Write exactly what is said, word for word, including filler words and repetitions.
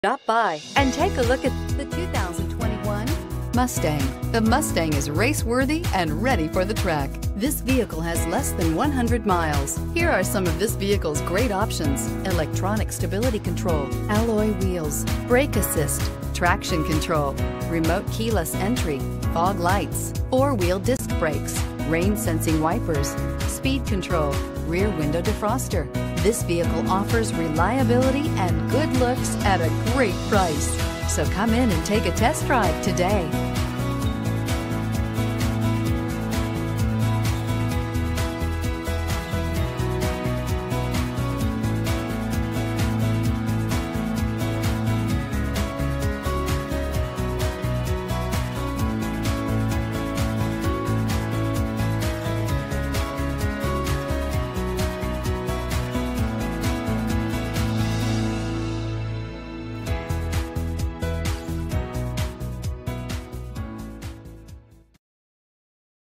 Stop by and take a look at the two thousand twenty-one Mustang. The Mustang is race-worthy and ready for the track. This vehicle has less than one hundred miles. Here are some of this vehicle's great options: electronic stability control, alloy wheels, brake assist, traction control, remote keyless entry, fog lights, four-wheel disc brakes, rain-sensing wipers, speed control, rear window defroster. This vehicle offers reliability and good looks at a great price. So come in and take a test drive today.